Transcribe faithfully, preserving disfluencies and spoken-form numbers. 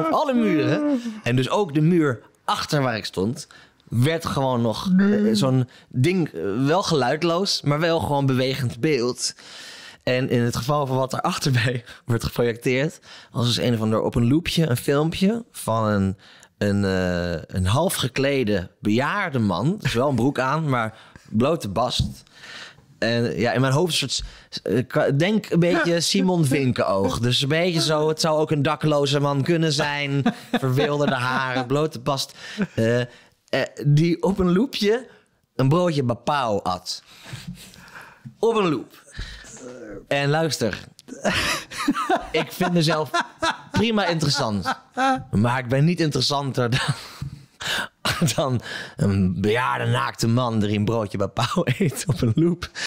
Op alle muren. En dus ook de muur achter waar ik stond... werd gewoon nog nee. zo'n ding, wel geluidloos... maar wel gewoon bewegend beeld. En in het geval van wat daarachter bij wordt geprojecteerd... was dus een of ander op een loopje, een filmpje... van een, een, uh, een half geklede bejaarde man. Dus wel een broek aan, maar blote bast... En ja, in mijn hoofd een soort... Denk een beetje Simon Vinkenoog. Dus een beetje zo... Het zou ook een dakloze man kunnen zijn. Verwilderde haren, blote bast. Uh, uh, die op een loopje een broodje bapau at. Op een loop. En luister. Ik vind mezelf prima interessant. Maar ik ben niet interessanter dan... dan een bejaarde naakte man die een broodje bapau eet op een loop.